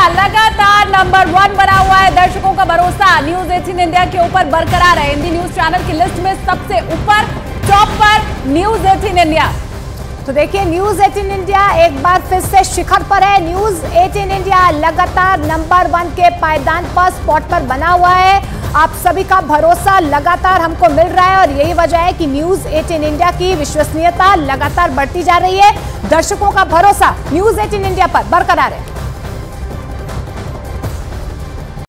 लगातार नंबर 1 बना हुआ है। दर्शकों का भरोसा न्यूज 18 इंडिया के ऊपर बरकरार है। हिंदी न्यूज चैनल की लिस्ट में सबसे ऊपर टॉप पर न्यूज 18 इंडिया। तो देखिए, न्यूज 18 इंडिया एक बार फिर से शिखर पर है। न्यूज 18 इंडिया लगातार नंबर 1 के पायदान पर, स्पॉट पर बना हुआ है। आप सभी का भरोसा लगातार हमको मिल रहा है और यही वजह है कि न्यूज 18 इंडिया की विश्वसनीयता लगातार बढ़ती जा रही है। दर्शकों का भरोसा न्यूज 18 इंडिया पर बरकरार है।